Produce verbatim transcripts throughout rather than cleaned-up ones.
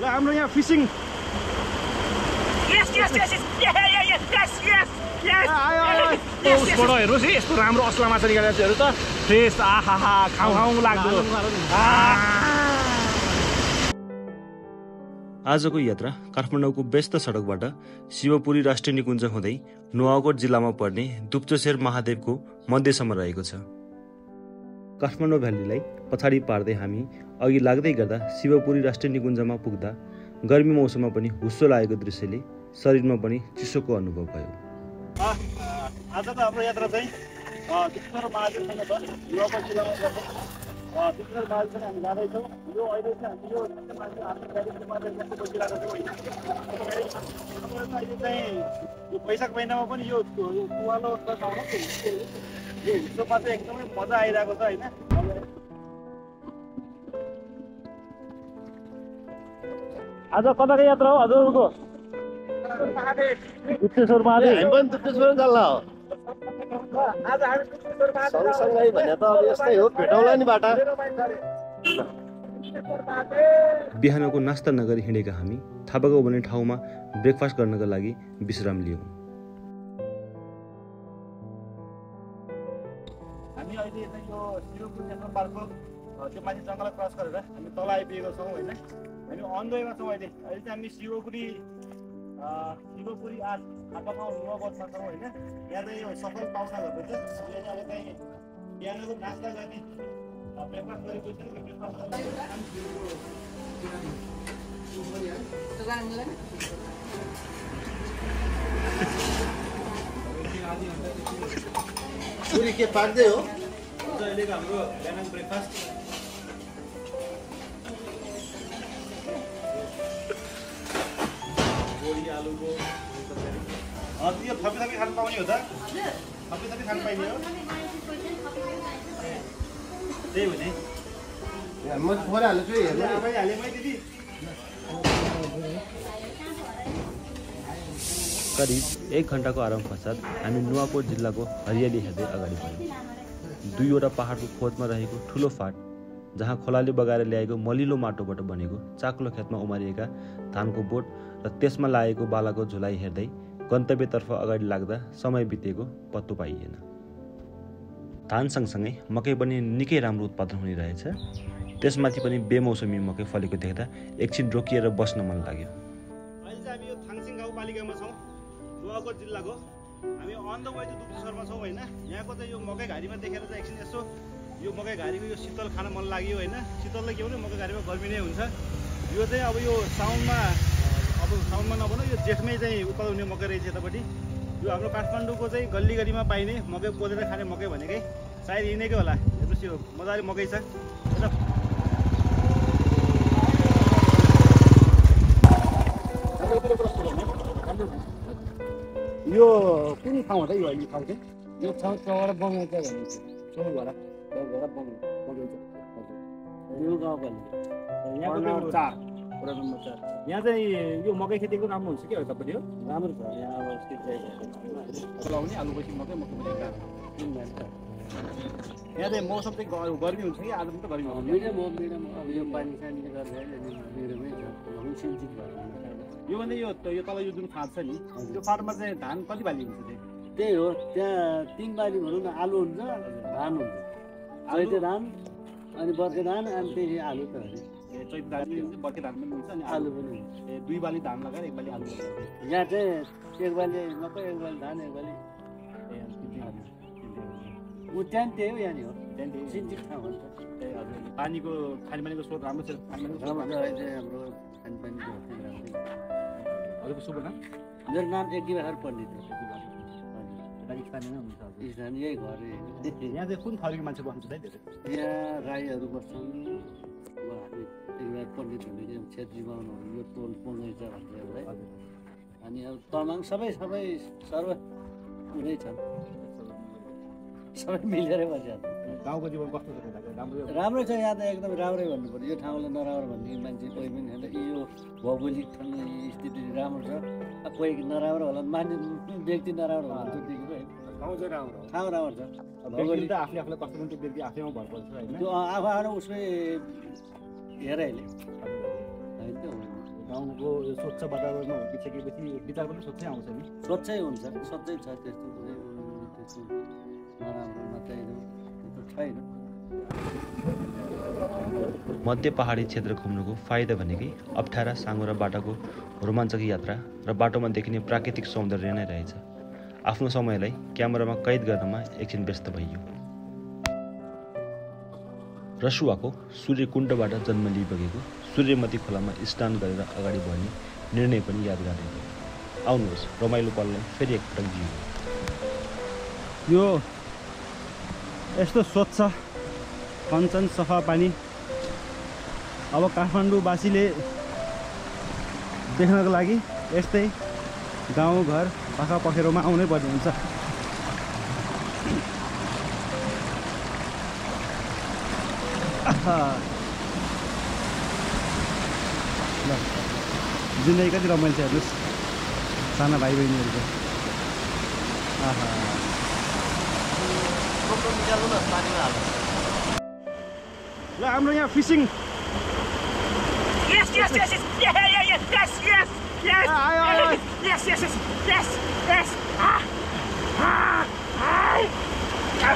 ल हाम्रो यहाँ fishing Yes, yes, yes, yes, yeah, yeah, yeah, yes, yes, yes. आयो आयो उसबाट हेर्नुहोस् है यस्तो राम्रो असला माछा निकालेको छ हेर्नु त फ्रेस आहा खाउ खाउ लाग्दो। आजको यात्रा काठमाडौँको व्यस्त सडकबाट शिवपुरी राष्ट्रिय निकुञ्ज हुँदै नुवाकोट जिल्लामा पर्ने दुप्चोसेर महादेवको मध्यसम्म रहेको छ। काठमाडौँ भ्यालीलाई पछाडि पार्दै हामी अघि लाग्दै गर्दा शिवपुरी राष्ट्रिय निकुञ्जमा पुग्दा गर्मी मौसममा पनि हुस्सो लागेको दृश्यले शरीरमा पनि चिसोको अनुभव भयो। आज त हाम्रो यात्रा चाहिँ दुप्चोसेर महादेवसँग छ नुवाकोट जिल्लामा पर्ने दुप्चोसेर महादेवसँग हामी जाँदैछौँ। यो अहिले चाहिँ हामी यो आफ्नो गाडीको माध्यमबाट बसिरहेको छौँ होइन। अहिले चाहिँ यो वैशाख महिनामा पनि यो तुवालो यो हिस्सोमा चाहिँ एकदमै मजा आइरहेको छ होइन। आज कताको यात्रा हो हजुरको? दुप्चोसेर महादेव हामी पनि दुप्चोसेर जाल्ला हो। आज हामी दुप्चोसेर महादेव सँगसँगै भने त अब यस्तै हो भेटौँला नि बाटा। बिहानको नास्ता नगरी हिँडेका हामी थापागाउँ भन्ने ठाउँमा ब्रेकफास्ट गर्नका लागि विश्राम लियौँ। हामी अहिले चाहिँ यो शिवपुरी नेसनल पार्कको त्यो माथि जङ्गल क्रस गरेर हामी तल आइपुगेको छौँ होइन। हामी अन द वेमा छौँ अहिले। अहिले चाहिँ हामी शिवपुरी शिवपुरी आठ थापागाउँ नुवाकोटमा छौँ होइन। यहाँ चाहिँ यो सफल पाउसा गर्दैछ। अहिले चाहिँ अब चाहिँ बिहानको नास्ता गर्ने ब्रेकफास्ट गरेको छ। पुरी के पाक्दै हो? अहिलेको हाम्रो बिहानको ब्रेकफास्ट बोडी आलुको हजुर यो थपी थपी खानु पाउने हो त? थपी थपी खानु पाइने हो? त्यही हो नि म थोरै हाल्छु हेर्नु आफै हालेँ मै दिदी। करिब एक घन्टाको आराम पश्चात हामी नुवाकोट जिल्लाको हरियाली हेर्दै अगाडि बढ्यौँ। दुईवटा पहाडको खोजमा रहेको ठुलो फाँट जहाँ खोलाले बगाएर ल्याएको मलिलो माटोबाट बनेको चाक्लो खेतमा उमारिएका धानको बोट र त्यसमा लागेको बालाको झुलाइ हेर्दै गन्तव्यतर्फ अगाडि लाग्दा समय बितेको पत्तो पाइएन। धान सँगसँगै मकै पनि निकै राम्रो उत्पादन हुने रहेछ। त्यसमाथि पनि बेमौसमी मकै फलेको देख्दा एकछिन रोकिएर बस्न मन लाग्यो। अहिले चाहिँ हामी यो थाङसिङ गाउँपालिकामा छौँ नुवाकोट जिल्लाको। हामी अन द वे टु दुप्चोसेरमा छौँ होइन। यहाँको चाहिँ यो मकै घारीमा देखेर चाहिँ एकछिन यसो यो मकै घारीको यो शीतल खान मन लाग्यो होइन। शीतलले के भने मकै घारीमा गर्मी नै हुन्छ। यो चाहिँ अब यो साउनमा अब साउनमा नभनौँ यो जेठमै चाहिँ उत्पादन हुने मकै रहेछ यतापट्टि। यो हाम्रो काठमाडौँको चाहिँ गल्ली गल्लीमा पाइने मकै पोलेर खाने मकै भनेकै सायद यिनैकै होला। हेर्नुहोस् यो मजाले मकै छ। यो कुन ठाउँ हो त यो अहिले ठाउँ चाहिँ? यो ठाउँ चौरा बगैँचा भनिन्छ। चौरा चौरा बगैँचा यो गाउँपालिका यहाँ चार वडा नम्बर चार। यहाँ चाहिँ यो मकै खेती एकदम राम्रो हुन्छ कि यतापट्टि हो? राम्रो छ यहाँ अब सिँचाइ लाउने आलु पछि मकै मकै मकै यहाँ चाहिँ मौसम चाहिँ गर्मी हुन्छ कि आज पनि त गर्मी हुन्छ? मिडियम हो मिडियम अब यो पानी सानीले गर्दा मिडियमै छ सिन्चित भयो। यो भने यो यो तल यो जुन फाँट छ नि त्यो फाँटमा चाहिँ धान कति बाली हुन्छ चाहिँ? त्यही हो त्यहाँ तिन बाली भनौँ न आलु हुन्छ धान हुन्छ। चैते धान अनि बर्खे धान अनि त्यही आलु त ए चैते धान पनि हुन्छ बर्खे धान पनि हुन्छ अनि आलु पनि हुन्छ। ए दुई बाली धान लगाएर एक बाली आलु लगाएर यहाँ चाहिँ एक बाली मकै एक बाली धान एक बाली ऊ त्यहाँ त्यही हो यहाँनिर हो त्यहाँ सिन्चित ठाउँ हुन्छ। ए हजुर पानीको खानेपानीको स्रोत राम्रो छ? खानेपानीको राम्रो अहिले हाम्रो खानेपानीको राम्रो। हजुरको शुभ नाम? मेरो नाम एक दिवार पण्डित हो। स्थानीय हुन्छ स्थानीय यही घर यहाँ चाहिँ कुन थरीको मान्छे बस्नुहुन्छ है धेरै? यहाँ राईहरू बस्छन्। अब हामी एक दिवार पण्डित भन्ने छेत्री बाहुनहरू यो टोल बगैँचा भन्छ एउटा। अनि अब तामाङ सबै सबै सर्व उनीै छन् सबै मिलेरै बसिहाल्छ। गाउँको जीवन कस्तो छ? राम्रो राम्रै छ यहाँ त एकदम राम्रै भन्नु पर्यो। यो ठाउँलाई नराम्रो भन्ने मान्छे कोही पनि छैन। यो भौगोलिक स्थिति राम्रो छ। कोही नराम्रो होला मान्छे व्यक्ति नराम्रो होला त्योदेखि पो ठाउँ चाहिँ राम्रो ठाउँ राम्रो छ। भौगोलिक त आफूले आफूलाई कस्तो पनि व्यक्ति आफैमा भर पर्छ होइन? त्यो आफू आएर उसमै हेर अहिले होइन त्यो ठाउँको यो स्वच्छ वातावरणमा हुर्किसकेपछि विचार पनि स्वच्छै आउँछ नि। स्वच्छै हुन्छ, स्वच्छै छ, त्यस्तो कुनै त्यस्तो नराम्रो नचाहिँदो त्यो त छैन। मध्य पहाडी क्षेत्र घुम्नुको फाइदा भनेकै अप्ठ्यारा साँघुरा बाटाको रोमाञ्चक यात्रा र बाटोमा देखिने प्राकृतिक सौन्दर्य नै रहेछ। आफ्नो समयलाई क्यामेरामा कैद गर्नमा एकछिन व्यस्त भइयो। रसुवाको सूर्यकुण्डबाट जन्म लिइबगेको सूर्यमती खोलामा स्नान गरेर अगाडि बढ्ने निर्णय पनि यादगार रह्यो। आउनुहोस् रमाइलो पललाई फेरि एकपटक जियौँ। यो यस्तो स्वच्छ कञ्चन सफा पानी अब काठमाडौँवासीले देख्नको लागि यस्तै गाउँघर पाखा पखेरोमा आउनै पर्ने हुन्छ। ल जिन्दगी कति रमाइलो छ हेर्नुहोस् साना भाइ बहिनीहरूको। आहा ल हाम्रो यहाँ fishing Yes, yes, yes, yes, yeah, yeah, yeah, yes, yes, yes, आयो, आयो, आयो। yes, yes, yes, yes, yes, ah, ah, ah.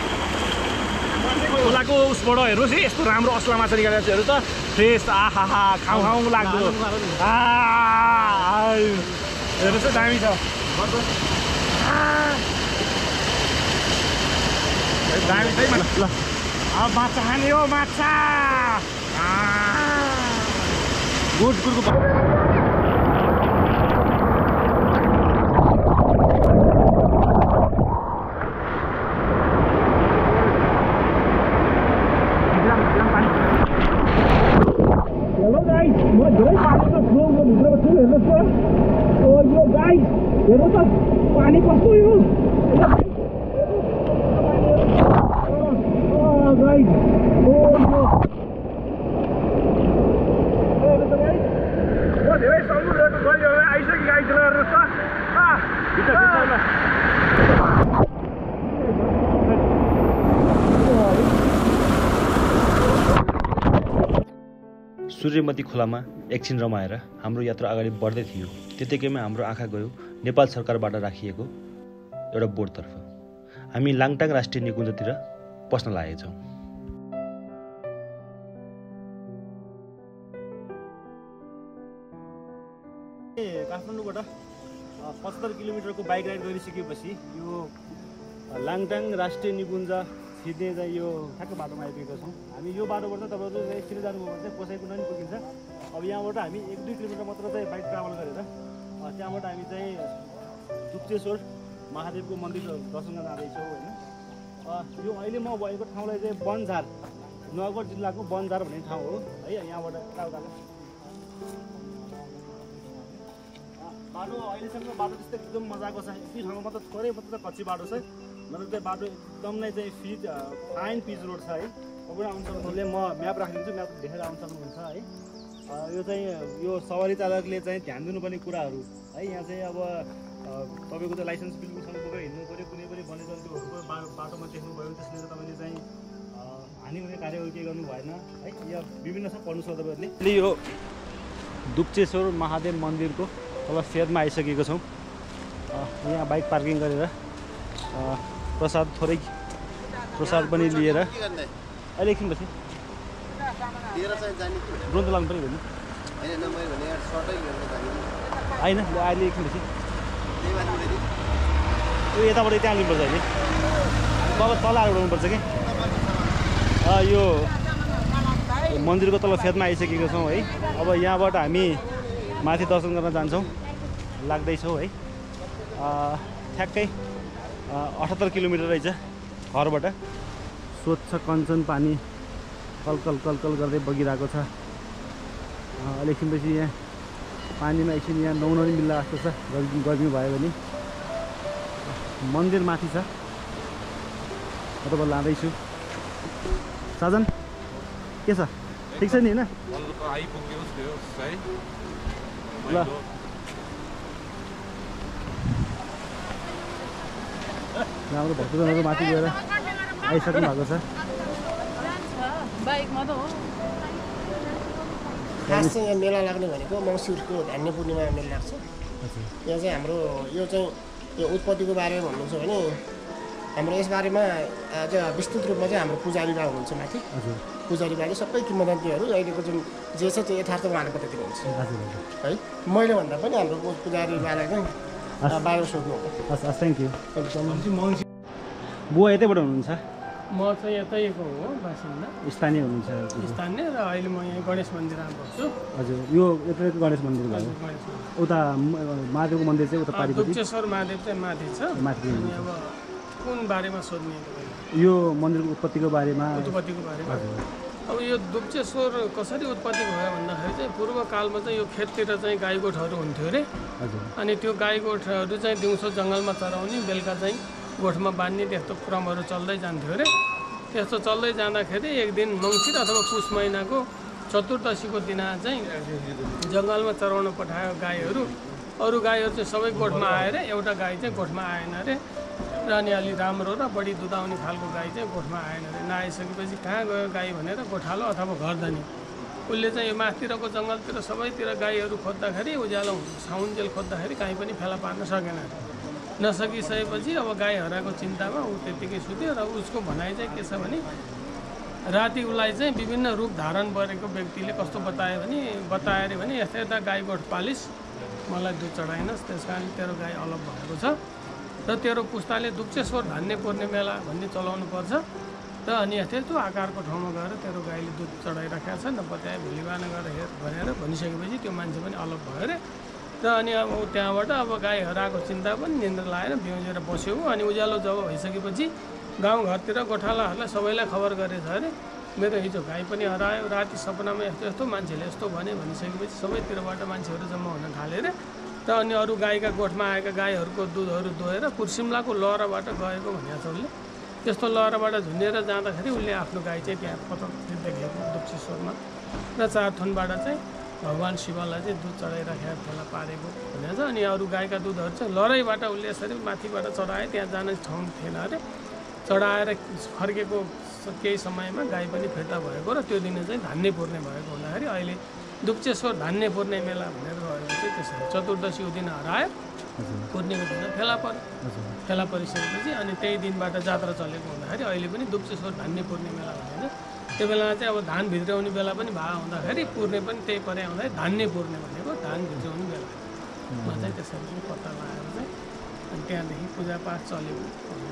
खोलाको उसबाट हेर्नुहोस् है यस्तो राम्रो असला माछा निकालेको छ हेर्नु त फ्रेस आहा हा खाउँ खाउँ लाग्दो हेर्नुहोस् है दामी छ दामी छ है ल अब माछा खाने हो माछा good good good hello guys म धेरै पानीको फ्लोमा भित्रमा छु हेर्नुहोस् त ओ यो गाइस हेर्नु त पानी कस्तो यो ओ गाइस ओ यो म धेरै समुद्रको गहिरोमा आइसकेँ गाइस हेर्नुहोस् त सूर्यमती खोलामा एकछिन रमाएर हाम्रो यात्रा अगाडि बढ्दै थियो। त्यतिकैमा हाम्रो आँखा गयो नेपाल सरकारबाट राखिएको एउटा बोर्डतर्फ। हामी लाङटाङ राष्ट्रिय निकुञ्जतिर पस्न लागेछौँ। काठमाडौँबाट पचहत्तर किलोमिटरको बाइक राइड गरिसकेपछि यो लाङटाङ राष्ट्रिय निकुञ्ज छिर्ने चाहिँ यो ठ्याक्क बाटोमा आइपुगेका छौँ हामी। यो बाटोबाट चाहिँ तपाईँहरू चाहिँ छिर्दै जानुभयो भने चाहिँ कोसाइकुण्ड पनि पुगिन्छ। अब यहाँबाट हामी एक दुई किलोमिटर मात्र चाहिँ बाइक ट्राभल गरेर त्यहाँबाट हामी चाहिँ दुप्चेश्वर महादेवको मन्दिर दर्शन गर्न जाँदैछौँ होइन। यो अहिले म भएको ठाउँलाई चाहिँ बनझार नुवाकोट जिल्लाको बनझार भन्ने ठाउँ हो है। यहाँबाट यताउता बाटो अहिलेसम्म बाटो त्यस्तै एकदम मजाको छ। यति ठाउँमा मात्र थोरै मात्र कच्ची बाटो छ, मतलब चाहिँ बाटो एकदम नै चाहिँ फिट फाइन पिच रोड छ है। तपाईँ आउनु सक्नुहुने म म्याप राखिदिन्छु, म्याप देखेर आउनु सक्नुहुन्छ है। यो चाहिँ यो सवारी चालकले चाहिँ ध्यान दिनुपर्ने कुराहरू है। यहाँ चाहिँ अब तपाईँको चाहिँ लाइसेन्स बिल्कुलसँग बोकेर हिँड्नु पऱ्यो। कुनै पनि वन्यजन्तुहरूको बाटोमा देख्नुभयो भने त्यसले तपाईँले चाहिँ हानि हुने कार्यहरू केही गर्नु भएन है। यहाँ विभिन्न छ पढ्नु सक्छ तपाईँहरूले। यो दुप्चेश्वर महादेव मन्दिरको तल फेदमा आइसकेको छौँ। यहाँ बाइक पार्किङ गरेर प्रसाद थोरै प्रसाद पनि लिएर अहिले एकछिनपछि ड्रोन त लाग्नु पऱ्यो भने होइन अहिले एकछिनपछि यो यताबाट त्यहाँ लिनुपर्छ अहिले तल तल आएर उठाउनुपर्छ कि यो मन्दिरको तल फेदमा आइसकेको छौँ है। अब यहाँबाट हामी माथि दर्शन गर्न जान्छौँ लाग्दैछौँ है। ठ्याक्कै अठहत्तर किलोमिटर रहेछ घरबाट। स्वच्छ कञ्चन पानी कलकल कलकल गर्दै बगिरहेको छ। अहिले एकछिनपछि यहाँ पानीमा एकछिन यहाँ नुहाउन पनि मिल्ला जस्तो छ गर्मी गर्मी भयो भने। मन्दिर माथि छ, म तपाईँ लाँदैछु। साजन के छ, ठिक छ नि होइन? ल हाम्रो भक्तजनहरू माथि गएर आइसक्नु भएको छ। खास चाहिँ यहाँ मेला लाग्ने भनेको मङ्सिरको धान्य पूर्णिमा मेला लाग्छ। यहाँ चाहिँ हाम्रो यो चाहिँ यो उत्पत्तिको बारेमा भन्नु छ भने हाम्रो यसबारेमा अझ विस्तृत रूपमा चाहिँ हाम्रो पुजारी बा हुनुहुन्छ माथि। पुजारी बाले सबै किम्बदन्तीहरू अहिलेको जुन जे छ त्यो यथार्थ उहाँले बताइदिनुहुन्छ है। मैले भन्दा पनि हाम्रो पुजारी बालाई चाहिँ बाहिर सोध्नु हस् हस् थ्याङ्क यू। बुवा यतैबाट हुनुहुन्छ? म चाहिँ यतैको हो बासिन्दा, स्थानीय हुनुहुन्छ? स्थानीय र अहिले म यहाँ गणेश मन्दिरमा बस्छु। हजुर यो यतैको गणेश मन्दिर भयो। उता महादेवको मन्दिर चाहिँ उता पारिपट्टि दुप्चेश्वर महादेव चाहिँ माथि छ। माथि अब कुन बारेमा सोध्ने? यो मन्दिरको उत्पत्तिको बारेमा। उत्पत्तिको बारेमा अब यो दुप्चेश्वर कसरी उत्पत्ति भयो भन्दाखेरि चाहिँ पूर्वकालमा चाहिँ यो खेततिर चाहिँ गाई गोठहरू हुन्थ्यो अरे। अनि त्यो गाई गोठहरू चाहिँ दिउँसो जङ्गलमा चराउने, बेलुका चाहिँ गोठमा बाँध्ने त्यस्तो क्रमहरू चल्दै जान्थ्यो अरे। त्यस्तो चल्दै जाँदाखेरि एक दिन मङ्सिर अथवा पुष महिनाको चतुर्दशीको दिन चाहिँ जङ्गलमा चराउन पठायो गाईहरू। अरू गाईहरू चाहिँ सबै गोठमा आएर एउटा गाई चाहिँ गोठमा आएन अरे। र अनि अलि राम्रो र बढी दुध आउने खालको गाई चाहिँ गोठमा आएन अरे। नआइसकेपछि कहाँ गयो गाई भनेर गोठालो अथवा घरधनी उसले चाहिँ यो माथितिरको जङ्गलतिर सबैतिर गाईहरू खोज्दाखेरि उज्यालो साउन्जेल खोज्दाखेरि काहीँ पनि फेला पार्न सकेन। नसकिसकेपछि अब गाई हराएको चिन्तामा ऊ त्यत्तिकै सुत्यो। र उसको भनाइ चाहिँ के छ भने राति उसलाई चाहिँ विभिन्न रूप धारण गरेको व्यक्तिले कस्तो बतायो भने बतायो अरे भने यस्ता यता गाई गोठ पालिस, मलाई दुध चढाइनस्, त्यस कारण तेरो गाई अलग भएको छ र तेरो पुस्ताले दुप्चेश्वर धान्य पूर्णे मेला भन्ने चलाउनु पर्छ। र अनि यस्तै त्यो आकारको ठाउँमा गएर तेरो गाईले दुध चढाइराखेको छ, नपत्याए भोलिबिहान गएर हेर भनेर भनिसकेपछि त्यो मान्छे पनि अलग भयो अरे। र अनि अब त्यहाँबाट अब गाई हराएको चिन्ता पनि निन्द्रा लाएर बिउजेर बस्यो। अनि उज्यालो जब भइसकेपछि गाउँघरतिर गोठालाहरूलाई सबैलाई खबर गरेछ अरे मेरो हिजो गाई पनि हरायो, राति सपनामा यस्तो यस्तो मान्छेले यस्तो भने भनिसकेपछि सबैतिरबाट मान्छेहरू जम्मा हुन थाले अरे। र अनि अरू गाईका गोठमा आएका गाईहरूको दुधहरू दोहेर कुर्सिम्लाको लहराबाट गएको भनेको छ उसले। त्यस्तो लहराबाट झुन्डेर जाँदाखेरि उसले आफ्नो गाई चाहिँ त्यहाँ पत्ता देखेको दुप्चेश्वरमा र चारथुनबाट चाहिँ भगवान् शिवलाई चाहिँ दुध चढाइराखेर फेला पारेको भनेको छ। अनि अरू गाईका दुधहरू चाहिँ लहरैबाट उसले यसरी माथिबाट चढाए, त्यहाँ जाने ठाउँ थिएन अरे। चढाएर फर्केको केही समयमा गाई पनि फिर्ता भएको र त्यो दिन चाहिँ धान्य पूर्णे भएको हुँदाखेरि अहिले दुप्चेश्वर धान्य पूर्णे मेला भनेर गएको चाहिँ त्यसरी चतुर्दशीको दिन हरायो, पूर्णिको दिन फेला पर्यो। फेला परिसकेपछि अनि त्यही दिनबाट जात्रा चलेको हुँदाखेरि अहिले पनि दुप्चेश्वर धान्य पूर्णे मेला भनिन्छ। त्यो बेलामा चाहिँ अब धान भित्राउने बेला पनि भए हुँदाखेरि पूर्णे पनि त्यही परे आउँदाखेरि धान्य पूर्णे भनेको धान भित्राउने बेला चाहिँ त्यसरी पनि पत्ता लगाएर चाहिँ अनि त्यहाँदेखि पूजापाठ चलेको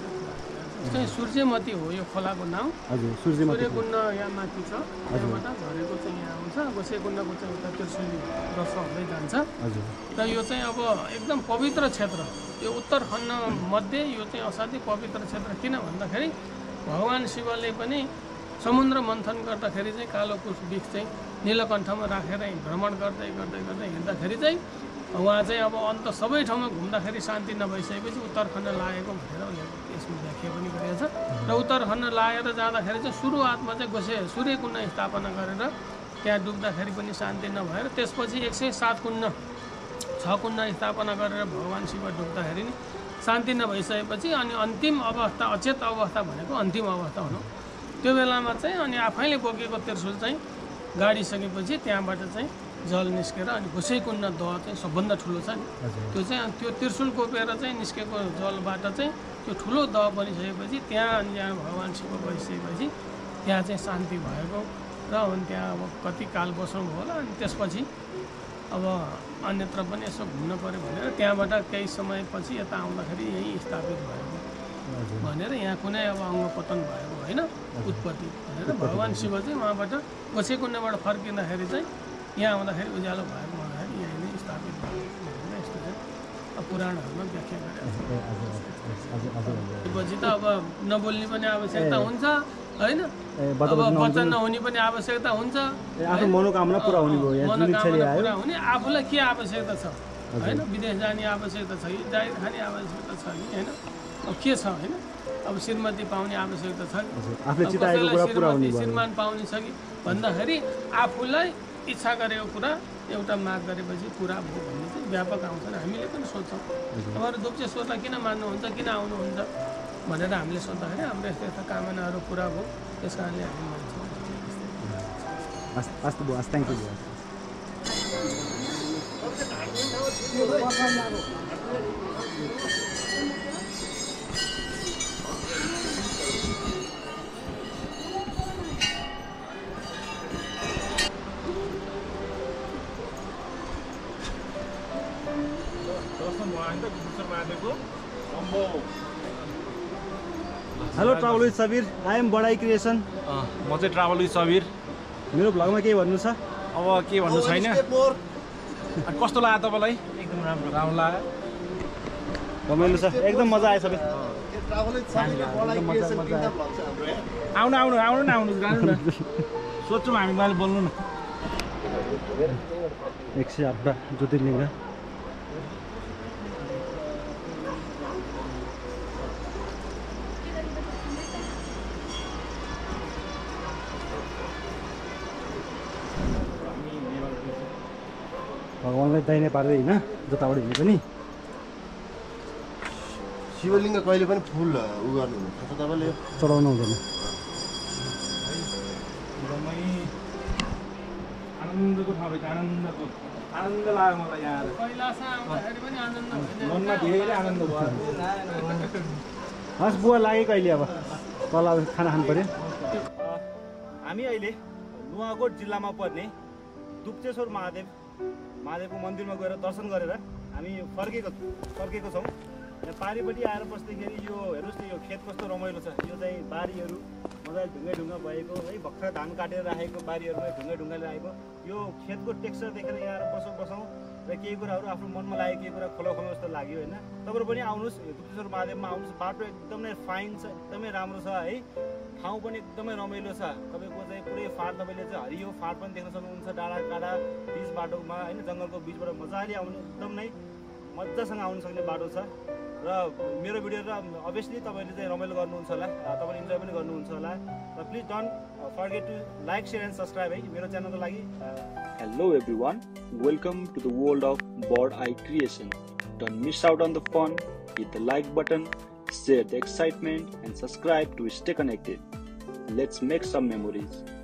चाहिँ सूर्यमती हो यो खोलाको नाउँ। सूर्यकुण्ड यहाँ माथि छ, त्यहाँबाट झरेको चाहिँ यहाँ आउँछ। गोसेकुण्डको चाहिँ उता त्रिशुली रस हुँदै जान्छ। र यो चाहिँ अब एकदम पवित्र क्षेत्र, यो उत्तराखण्ड मध्ये यो चाहिँ असाध्यै पवित्र क्षेत्र। किन भन्दाखेरि भगवान् शिवले पनि समुद्र मन्थन गर्दाखेरि चाहिँ कालो कुश बिख चाहिँ नीलकण्ठमा राखेर भ्रमण गर्दै गर्दै गर्दै हिँड्दाखेरि चाहिँ उहाँ चाहिँ अब अन्त सबै ठाउँमा घुम्दाखेरि शान्ति नभइसकेपछि उत्तराखण्ड लागेको भनेर उसले यसमा व्याख्या पनि गरेको छ। र उत्तराखण्ड लागेर जाँदाखेरि चाहिँ सुरुवातमा चाहिँ गोसे सूर्यकुण्ड स्थापना गरेर त्यहाँ डुब्दाखेरि पनि शान्ति नभएर त्यसपछि एक सय सात कुण्ड छ कुण्ड स्थापना गरेर भगवान् शिव डुब्दाखेरि नि शान्ति नभइसकेपछि अनि अन्तिम अवस्था अचेत अवस्था भनेको अन्तिम अवस्था हुनु त्यो बेलामा चाहिँ अनि आफैले बोकेको त्रिशुल चाहिँ गाडिसकेपछि त्यहाँबाट चाहिँ जल निस्केर अनि गोसेकुण्ड दह चाहिँ सबभन्दा ठुलो छ नि त्यो चाहिँ त्यो त्रिशुल कोपेर चाहिँ निस्केको जलबाट चाहिँ त्यो ठुलो दह बनिसकेपछि त्यहाँ अनि यहाँ भगवान् शिव गइसकेपछि त्यहाँ चाहिँ शान्ति भएको र अनि त्यहाँ अब कति काल बस्नु होला। अनि त्यसपछि अब अन्यत्र पनि यसो घुम्न पऱ्यो भनेर त्यहाँबाट केही समयपछि यता आउँदाखेरि यहीँ स्थापित भएको भनेर यहाँ कुनै अब अङ्ग पतन भएको होइन उत्पत्ति भनेर भगवान् शिव चाहिँ उहाँबाट गोसेकुण्डबाट फर्किँदाखेरि चाहिँ यहाँ आउँदाखेरि उज्यालो भएको भन्दाखेरि यहीँ नै स्थापित भएको भनेर यस्तो चाहिँ अब पुराणहरूमा व्याख्या गरेको पछि त अब नबोल्ने पनि आवश्यकता हुन्छ होइन, अब वचन नहुने पनि आवश्यकता हुन्छ, मनोकामना पुरा हुने पुरा हुने आफूलाई के आवश्यकता छ होइन, विदेश जाने आवश्यकता छ कि जाहिर खाने आवश्यकता छ कि होइन, अब के छ होइन, अब श्रीमती पाउने आवश्यकता छ कि श्रीमान पाउने छ कि भन्दाखेरि आफूलाई इच्छा गरेको कुरा एउटा माग गरेपछि पुरा भयो भन्ने चाहिँ व्यापक आउँछ। हामीले पनि सोध्छौँ तपाईँहरू दुप्चेश्वरलाई किन मान्नुहुन्छ, किन आउनुहुन्छ भनेर हामीले सोद्धाखेरि हाम्रो यस्तो यस्तो कामनाहरू पुरा भयो, त्यस कारणले हामी मान्छौँ। Hello travel with Sabir, I am Badai creation. म चाहिँ ट्राभल विथ सबिर। मेरो भ्लगमा केही भन्नु छ? अब के भन्नु छैन। कस्तो लाग्यो तपाईँलाई? एकदम राम्रो राम्रो लाग्यो, रमाइलो छ, एकदम मजा आयो सबै। आउनु आउनु आउनु न आउनु जानु न, सोध्छौँ हामी मैले बोल्नु न। एक सय आठवटा ज्योतिर्लिङ्ग भगवान्लाई दाहिने पार्दै होइन, जताबाट हिँडे पनि। शिवलिङ्ग कहिले पनि फुल उ गर्नु हुन्छ तपाईँले चढाउनु हुँदैन। आनन्दको ठाउँ रहेछ, आनन्दको आनन्द लाग्यो मलाई यहाँ मनमा धेरै आनन्द भयो। हस् बुवा लाग्यो कहिले, अब तल खाना खानु पर्यो। हामी अहिले नुवाकोट जिल्लामा पर्ने दुप्चेश्वर महादेव महादेवको मन्दिरमा गएर दर्शन गरेर हामी फर्केको फर्केको छौँ। यहाँ पारिपट्टि आएर बस्दाखेरि यो हेर्नुहोस् न, यो खेत कस्तो रमाइलो छ। यो चाहिँ बारीहरू मजाले ढुङ्गा ढुङ्गा भएको है, भर्खर धान काटेर राखेको बारीहरूमा ढुङ्गा ढुङ्गाले राखेको यो खेतको टेक्सचर देखेर यहाँ आएर बसौँ बसौँ र केही कुराहरू आफ्नो मनमा लाग्यो, केही कुरा खोला खोला जस्तो लाग्यो होइन। तपाईँहरू पनि आउनुहोस्, दुप्चेश्वर महादेवमा आउनुहोस्। बाटो एकदमै फाइन छ, एकदमै राम्रो छ है, ठाउँ पनि एकदमै रमाइलो छ। तपाईँको चाहिँ पुरै फाँट तपाईँले चाहिँ हरियो फाँट पनि देख्न सक्नुहुन्छ, डाँडा काँडा बिच बाटोमा होइन, जङ्गलको बिचबाट मजाले आउने एकदम नै मजासँग आउनु सक्ने बाटो छ। र मेरो भिडियो र अभियसली तपाईँले चाहिँ रमाइलो गर्नुहुन्छ होला, तपाईँले इन्जोय पनि गर्नुहुन्छ होला। र please don't forget to like, share and subscribe है मेरो च्यानलको लागि। Hello everyone, welcome to the world of Birdeyecreation. Don't miss out on the fun, hit the like button, share the excitement and subscribe to stay connected. Let's make some memories.